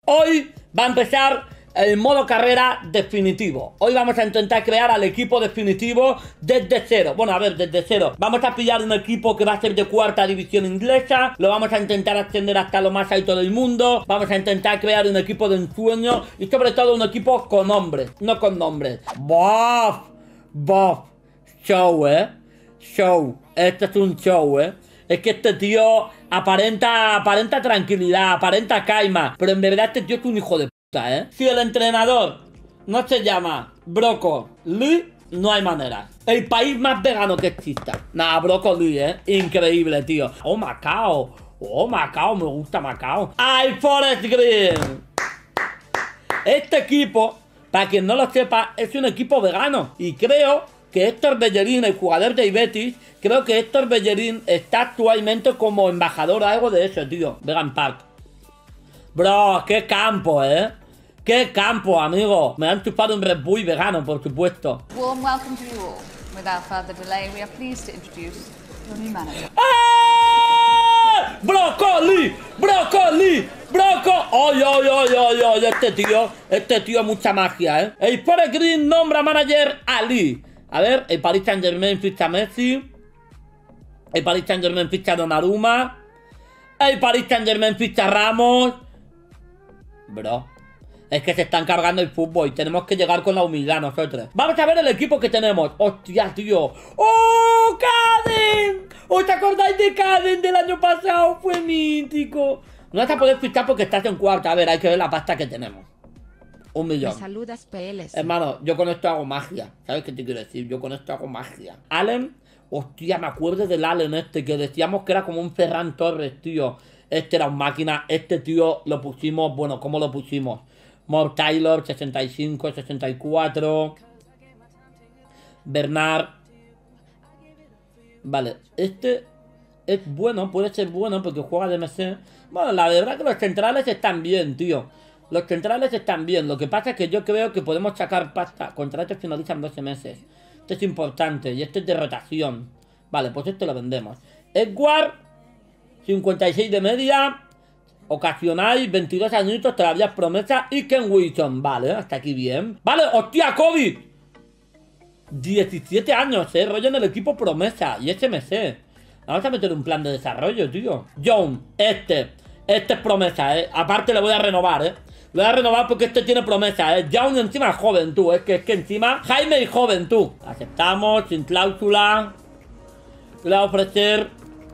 Hoy va a empezar el modo carrera definitivo. Hoy vamos a intentar crear al equipo definitivo desde cero. Bueno, a ver, desde cero. Vamos a pillar un equipo que va a ser de cuarta división inglesa. Lo vamos a intentar ascender hasta lo más alto del mundo. Vamos a intentar crear un equipo de ensueño. Y sobre todo un equipo con nombres, no con nombres. ¡Bof! ¡Bof! Show, show. Esto es un show, Es que este tío aparenta tranquilidad, aparenta calma. Pero en verdad este tío es un hijo de puta, Si el entrenador no se llama Broco Lee, no hay manera. El país más vegano que exista. Nah, Broco Lee, increíble, tío. Oh, Macao. Oh, Macao, me gusta Macao. ¡Ay, Forest Green! Este equipo, para quien no lo sepa, es un equipo vegano. Y creo que Héctor Bellerín, el jugador de Betis, creo que Héctor Bellerín está actualmente como embajador o algo de eso, tío. Vegan Park. Bro, qué campo, qué campo, amigo. Me han chupado un Red Bull vegano, por supuesto. Warm welcome to you all. Without further delay, we are pleased to introduce your new manager. ¡Ah! ¡Brócoli! ¡Brócoli! ¡Brócoli! ¡Ay, ay, ay, ay, ay! Este tío es mucha magia, El Forest Green nombra manager a Lee. A ver, el Paris Saint-Germain ficha a Messi. El Paris Saint-Germain ficha a Donnarumma. El Paris Saint-Germain ficha a Ramos. Bro, es que se están cargando el fútbol y tenemos que llegar con la humildad nosotros. Vamos a ver el equipo que tenemos. Hostia, tío. ¡Oh, Caden! ¿Os acordáis de Caden del año pasado? Fue mítico. No vas a poder fichar porque estás en cuarta. A ver, hay que ver la pasta que tenemos. 1 millón. Me saludas, PLS. Hermano, yo con esto hago magia. ¿Sabes qué te quiero decir? Yo con esto hago magia. Allen, hostia, me acuerdo del Allen este, que decíamos que era como un Ferran Torres, tío. Este era un máquina. Este tío lo pusimos, bueno, ¿cómo lo pusimos? More Taylor, 65, 64. Bernard. Vale, este es bueno, puede ser bueno porque juega de MC. Bueno, la verdad que los centrales están bien, tío. Los centrales están bien. Lo que pasa es que yo creo que podemos sacar pasta. Contratos finalizan 12 meses. Este es importante. Y este es de rotación. Vale, pues este lo vendemos. Edward, 56 de media. Ocasional, 22 añitos, todavía es promesa. Y Ken Wilson, vale, hasta aquí bien. Vale, hostia, Kobe, 17 años, rollo en el equipo promesa. Y SMC. Vamos a meter un plan de desarrollo, tío. John, este es promesa, aparte le voy a renovar, Lo voy a renovar porque este tiene promesa, John encima es joven, tú. Es que encima Jaime y joven, tú. Aceptamos, sin cláusula. Le voy a ofrecer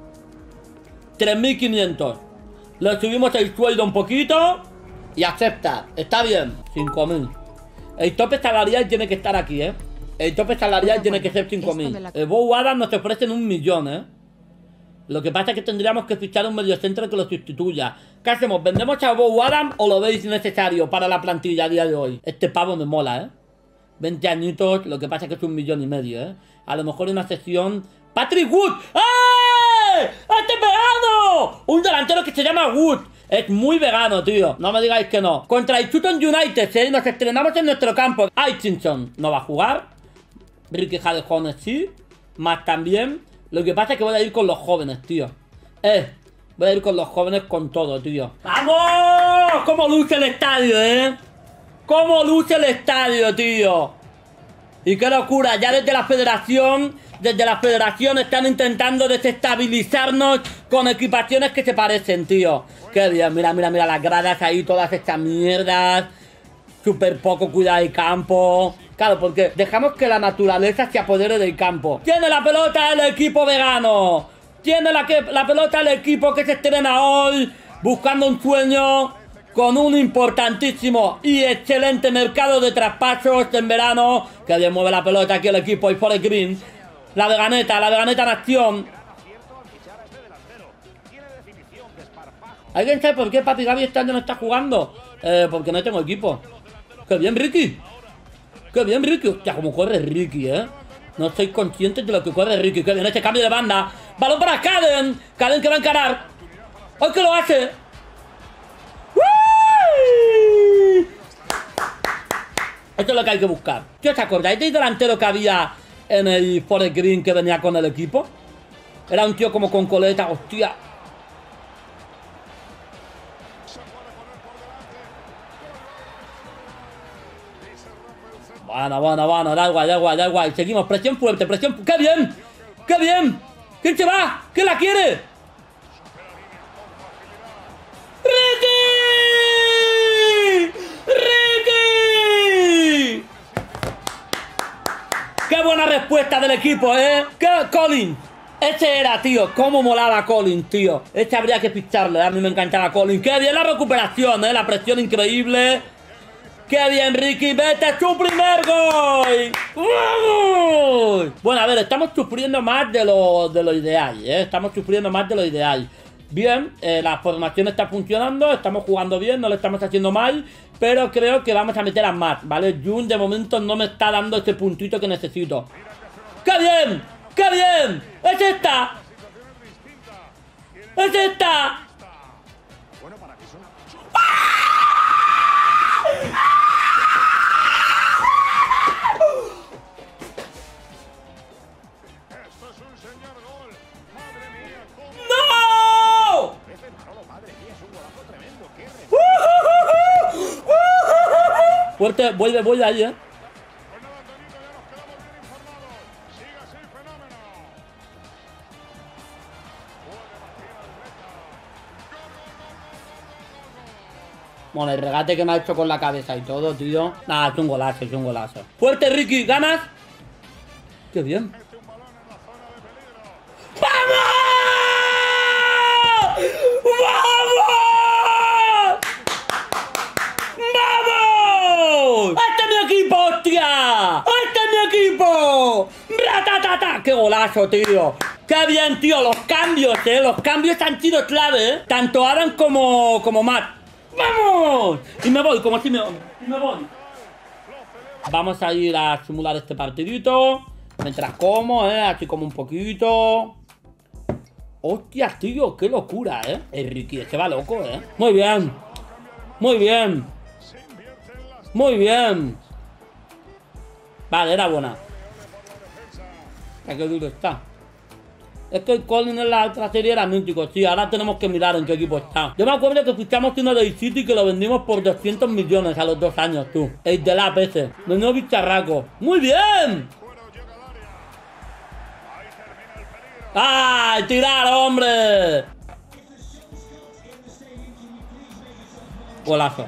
3.500. Le subimos el sueldo un poquito. Y acepta, está bien. 5.000. El tope salarial tiene que estar aquí, El tope salarial tiene que ser 5.000. El Bow Adam nos ofrecen 1 millón, Lo que pasa es que tendríamos que fichar un mediocentro que lo sustituya. ¿Qué hacemos? ¿Vendemos a Bow Adam o lo veis necesario para la plantilla a día de hoy? Este pavo me mola, 20 añitos, lo que pasa es que es 1,5 millones, A lo mejor una sesión... ¡Patrick Wood! ¡Este vegano! Un delantero que se llama Wood. Es muy vegano, tío. No me digáis que no. Contra el Sutton United, Nos estrenamos en nuestro campo. Hutchinson no va a jugar. Ricky Hadejones sí. Más también. Lo que pasa es que voy a ir con los jóvenes, tío. Voy a ir con los jóvenes con todo, tío. ¡Vamos! ¿Cómo luce el estadio, ¿Cómo luce el estadio, tío? Y qué locura. Ya desde la federación están intentando desestabilizarnos con equipaciones que se parecen, tío. Qué bien, mira, mira, mira las gradas ahí, todas estas mierdas. Súper poco cuidado el campo. Claro, porque dejamos que la naturaleza se apodere del campo. Tiene la pelota el equipo vegano. Tiene la pelota el equipo que se estrena hoy, buscando un sueño con un importantísimo y excelente mercado de traspasos en verano. Que bien mueve la pelota aquí el equipo, el Forest Green. La veganeta en acción. ¿Alguien sabe por qué Papi Gaby este año no está jugando? Porque no tengo equipo. ¡Qué bien, Ricky! ¡Qué bien, Ricky! Hostia, cómo corre Ricky, No soy consciente de lo que corre Ricky. ¡Qué bien este cambio de banda! ¡Balón para Caden! ¡Caden que va a encarar! ¡Hoy que lo hace! ¡Uy! Esto es lo que hay que buscar. ¿Qué os acordáis del delantero que había en el Forest Green que venía con el equipo? Era un tío como con coleta. ¡Hostia! Bueno, da igual. Seguimos, presión fuerte, ¡qué bien! ¡Qué bien! ¿Quién se va? ¿Quién la quiere? ¡Ricky! ¡Ricky! ¡Qué buena respuesta del equipo, ¡Qué Colin! Ese era, tío. Cómo molaba Colin, tío. Este habría que ficharle. A mí me encantaba Colin. ¡Qué bien la recuperación, La presión increíble. ¡Qué bien, Ricky! ¡Vete tu primer gol! ¡Vamos! Bueno, a ver, estamos sufriendo más de lo ideal, Estamos sufriendo más de lo ideal. Bien, la formación está funcionando. Estamos jugando bien, no lo estamos haciendo mal. Pero creo que vamos a meter a Matt, ¿vale? Jun de momento no me está dando ese puntito que necesito. ¡Qué bien! ¡Qué bien! ¡Es esta! ¡Es esta! ¡No! Fuerte, vuelve ahí, Bueno, el regate que me ha hecho con la cabeza y todo, tío. Nada, es un golazo, ¡Fuerte, Ricky! ¿Ganas? ¡Qué bien! ¡Vamos! ¡Este es mi equipo, hostia! ¡Este es mi equipo! ¡Ratatata! ¡Qué golazo, tío! ¡Qué bien, tío! Los cambios, Los cambios han sido clave, Tanto Adam como Matt. ¡Vamos! Y me voy, como así me voy. Vamos a ir a simular este partidito. Mientras como, así como un poquito. ¡Hostias, tío! ¡Qué locura, El Ricky, se va loco, Muy bien. Vale, era buena. ¡Qué duro está! Es que el Colin en la otra serie era mítico, sí. Ahora tenemos que mirar en qué equipo está. Yo me acuerdo que fichamos uno de City que lo vendimos por 200 millones a los 2 años, tú. El de la ese. Menudo bicharraco. ¡Muy bien! ¡Ay, tirar, hombre! Golazo.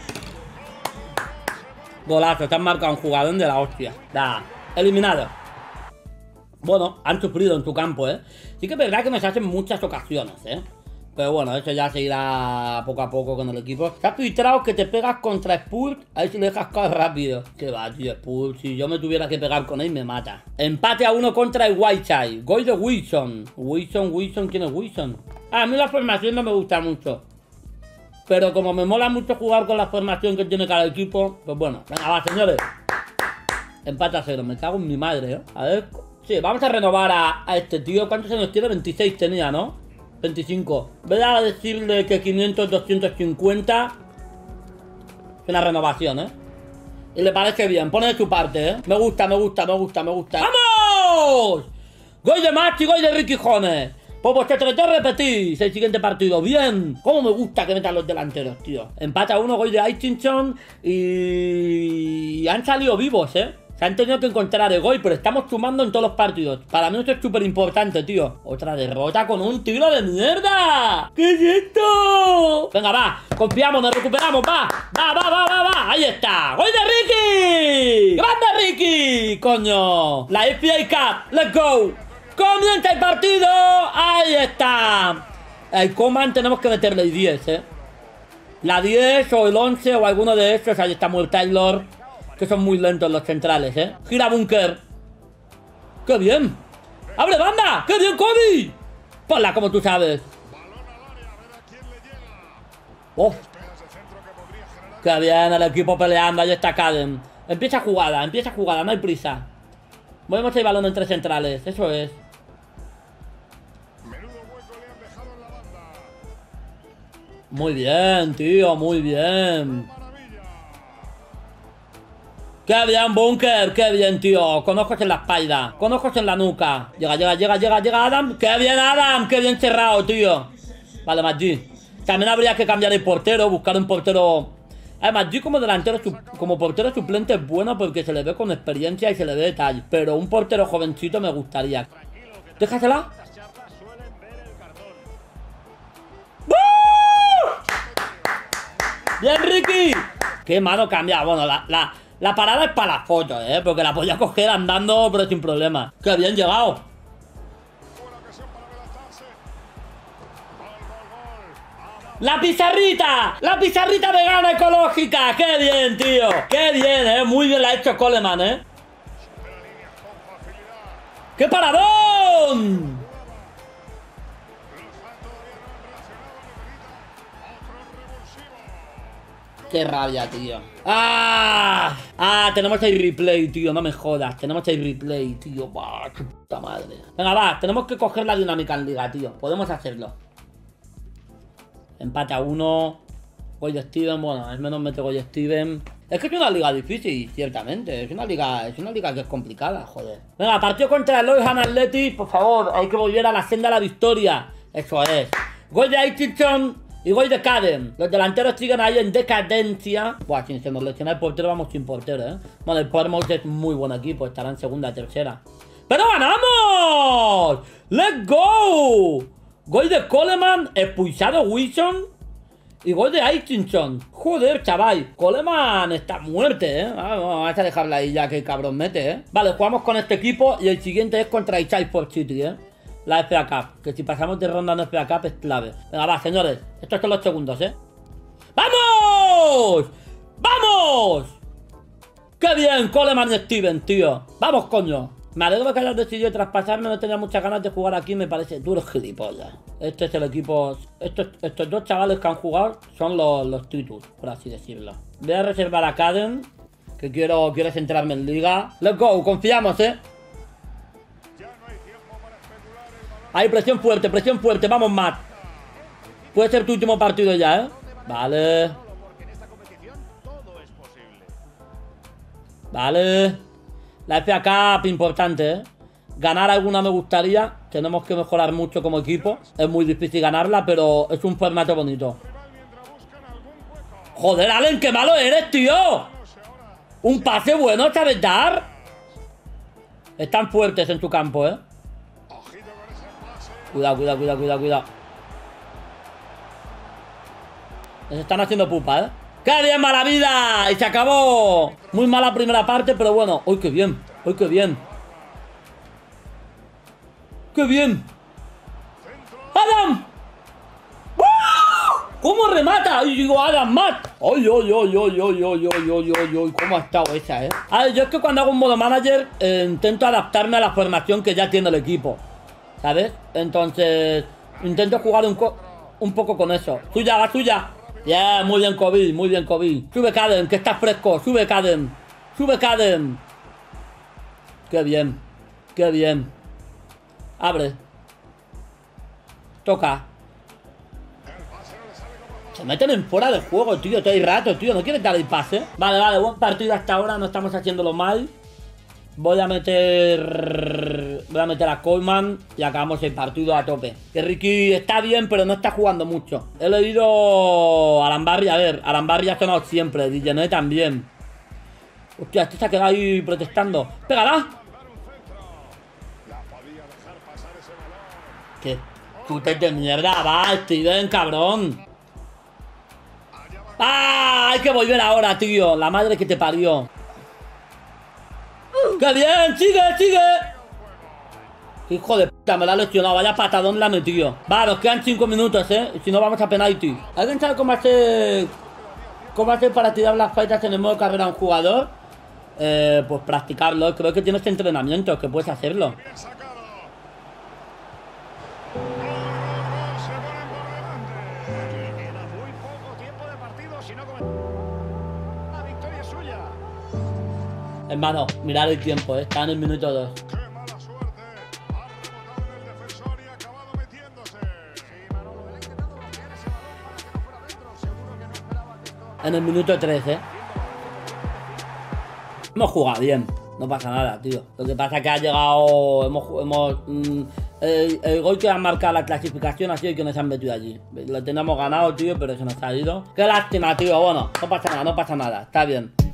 Te han marcado un jugador de la hostia. Eliminado. Bueno, han sufrido en tu campo, Sí que es verdad que nos hacen muchas ocasiones, Pero bueno, eso ya se irá poco a poco con el equipo. Se ha filtrado que te pegas contra Spurs. A ver si le dejas caer rápido. Que va, tío, Spurs. Si yo me tuviera que pegar con él, me mata. Empate a 1 contra el Whiteside. Gol de Wilson. Wilson, ¿quién es Wilson? A mí la formación no me gusta mucho. Pero como me mola mucho jugar con la formación que tiene cada equipo, pues bueno. Venga, va, señores. Empate a 0. Me cago en mi madre, A ver. Sí, vamos a renovar a este tío. ¿Cuántos años tiene? 26 tenía, ¿no? 25. Voy a decirle que 500, 250. Es una renovación, Y le parece bien. Pone de su parte, Me gusta. ¡Vamos! Gol de Max y gol de Ricky Jones. Pues vosotros te repetís el siguiente partido. Bien. Cómo me gusta que metan los delanteros, tío. Empate a 1, gol de Hutchinson. Y han salido vivos, Se han tenido que encontrar el gol, pero estamos sumando en todos los partidos. Para mí esto es súper importante, tío. Otra derrota con un tiro de mierda. ¿Qué es esto? Venga, va. Confiamos, nos recuperamos, va. Va. Ahí está. ¡Gol de Ricky! ¡Grande Ricky! Coño. La FA Cup. Let's go. ¡Comienza el partido! ¡Ahí está! El Coman tenemos que meterle el 10, La 10 o el 11 o alguno de estos. Ahí está Will Taylor. Que son muy lentos los centrales, Gira Bunker. ¡Qué bien! ¡Abre banda! ¡Qué bien, Kobe! Ponla como tú sabes. ¡Oh! ¡Qué bien el equipo peleando! Ahí está Caden. Empieza jugada, no hay prisa. Movemos el balón entre centrales, eso es. Muy bien, tío, muy bien. ¡Qué bien, Bunker! ¡Qué bien, tío! Con ojos en la espalda, con ojos en la nuca. Llega Adam. ¡Qué bien, Adam! ¡Qué bien cerrado, tío! Vale, Maggi. También habría que cambiar el portero, buscar un portero Además, yo como delantero, como portero suplente es bueno porque se le ve con experiencia y se le ve detalle. Pero un portero jovencito me gustaría. Déjasela. ¡Bien, Ricky! ¡Qué mano cambia! Bueno, la parada es para las fotos, porque la podía coger andando, pero sin problema. ¡Qué bien llegado! ¡La pizarrita! ¡La pizarrita vegana ecológica! ¡Qué bien, tío! ¡Qué bien, Muy bien la ha hecho Coleman, ¡Qué paradón! ¡Qué rabia, tío! ¡Ah! ¡Ah! Tenemos el replay, tío. No me jodas. Tenemos el replay, tío. ¡Bah! ¡Qué puta madre! Venga, va. Tenemos que coger la dinámica en liga, tío. Podemos hacerlo. Empate a 1. Gol de Steven. Bueno, al menos mete gol de Steven. Es que es una liga difícil, ciertamente. Es una liga que es complicada, joder. Venga, partido contra el Lorient Athletic. Por favor, hay que volver a la senda de la victoria. Eso es. Gol de Aichison y gol de Caden. Los delanteros siguen ahí en decadencia. Buah, sin se nos lesiona el portero, vamos sin portero, Bueno, el Bournemouth es muy buen equipo. Estará en segunda, tercera. ¡Pero ganamos! ¡Let's go! Gol de Coleman, expulsado Wilson y gol de Aichison. Joder, chaval. Coleman está muerte, Vamos a dejarla ahí ya que el cabrón mete, Vale, jugamos con este equipo y el siguiente es contra el Salford City, La FA Cup, que si pasamos de ronda en FA Cup es clave. Venga, va, señores. Estos son los segundos, ¡Vamos! ¡Vamos! ¡Qué bien! Coleman y Steven, tío. ¡Vamos, coño! Me alegro de que hayas decidido traspasarme. No tenía muchas ganas de jugar aquí. Me parece duro gilipollas. Este es el equipo. Estos dos chavales que han jugado son los títulos, por así decirlo. Voy a reservar a Caden, que quiero centrarme en liga. Let's go, confiamos, Hay presión fuerte, vamos, Matt. Puede ser tu último partido ya, Vale. Vale. La FA Cup importante, Ganar alguna me gustaría. Tenemos que mejorar mucho como equipo. Es muy difícil ganarla, pero es un formato bonito. Joder, Allen, qué malo eres, tío. Un pase bueno, ¿sabes dar? Están fuertes en su campo, Cuidado. Les están haciendo pupa, ¡Qué bien, mala vida! ¡Y se acabó! Muy mala primera parte, pero bueno. ¡Uy, qué bien! ¡Uy, qué bien! ¡Qué bien! ¡Adam! ¿Cómo remata? Y digo, Adam, Matt. ¡Ay! ¿Cómo ha estado esa, A ver, yo es que cuando hago un modo manager intento adaptarme a la formación que ya tiene el equipo, ¿sabes? Entonces intento jugar un poco con eso. ¡Suya! Bien, muy bien, Kobe. Sube Caden, que está fresco. Sube Caden. Qué bien. Abre. Toca. Se meten en fuera del juego, tío. Todo el rato, tío. ¿No quieres dar el pase? Vale. Buen partido hasta ahora. No estamos haciéndolo mal. Voy a meter a Coleman y acabamos el partido a tope. Que Ricky está bien, pero no está jugando mucho. He leído a Arambarri. A ver, Arambarri ha sonado siempre. DJ también. Hostia, este se ha quedado ahí protestando. ¡Pégala! ¡Qué chutes de mierda! ¡Va, Steven, cabrón! ¡Ah! Hay que volver ahora, tío. La madre que te parió. ¡Qué bien! ¡Sigue! Hijo de puta, me la ha lesionado. Vaya patadón la ha metido. Va, nos quedan 5 minutos, Y si no, vamos a penalti. ¿Alguien sabe cómo hacer para tirar las faltas en el modo carrera a un jugador? Pues practicarlo. Creo que tienes entrenamiento, que puedes hacerlo. Hermano, mirad el tiempo, está en el minuto 2. En el minuto 3, Hemos jugado bien, no pasa nada, tío. Lo que pasa es que ha llegado... El gol que ha marcado la clasificación ha sido el que nos han metido allí. Lo tenemos ganado, tío, pero se nos ha ido. Qué lástima, tío. Bueno, no pasa nada, no pasa nada. Está bien.